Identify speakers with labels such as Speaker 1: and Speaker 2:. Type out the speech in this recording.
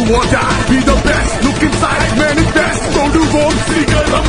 Speaker 1: or die. Be the best, look inside, manifest. Go to Rome, Sieger,